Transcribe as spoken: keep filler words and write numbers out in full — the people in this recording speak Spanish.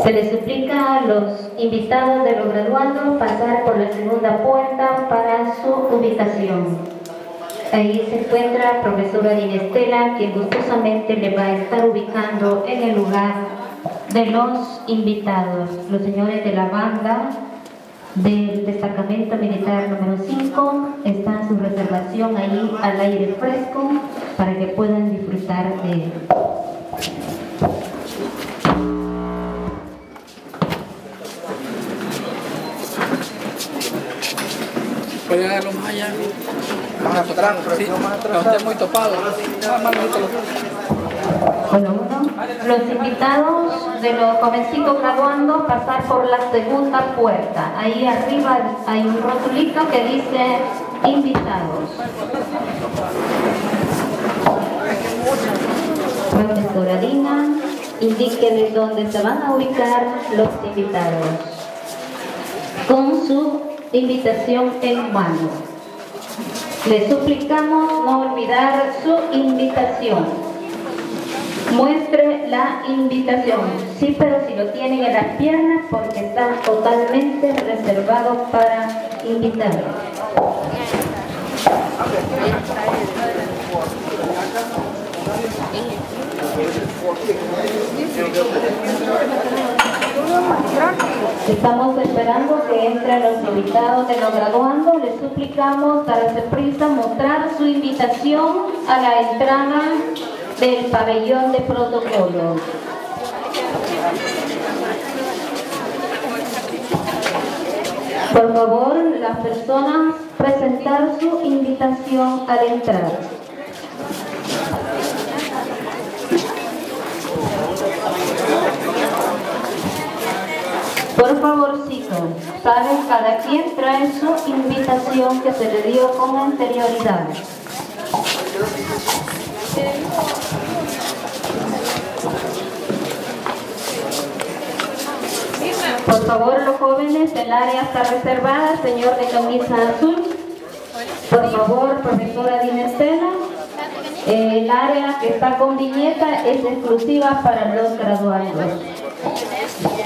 Se les suplica a los invitados de los graduandos pasar por la segunda puerta para su ubicación. Ahí se encuentra la profesora Dinestela, quien gustosamente le va a estar ubicando en el lugar de los invitados. Los señores de la banda del destacamento militar número cinco está su reservación ahí al aire fresco para que puedan disfrutar de él. Puede darlo más allá. Más atrás, sí, no esté muy topado. Bueno, uno, los invitados de los jovencitos graduando pasar por la segunda puerta. Ahí arriba hay un rotulito que dice invitados. Profesora Dina, indíqueles dónde se van a ubicar los invitados. Con su invitación en mano. Le suplicamos no olvidar su invitación. Muestre la invitación. Sí, pero si lo tienen en las piernas porque está totalmente reservado para invitados. Estamos esperando que entren los invitados de los graduandos. Les suplicamos darse prisa mostrar su invitación a la entrada del pabellón de protocolo. Por favor, las personas presentar su invitación al entrar. Por favorcito, saben, cada quien trae su invitación que se le dio con anterioridad. Por favor, los jóvenes, el área está reservada, señor de camisa azul. Por favor, profesora Dinestela, el área que está con viñeta es exclusiva para los graduados.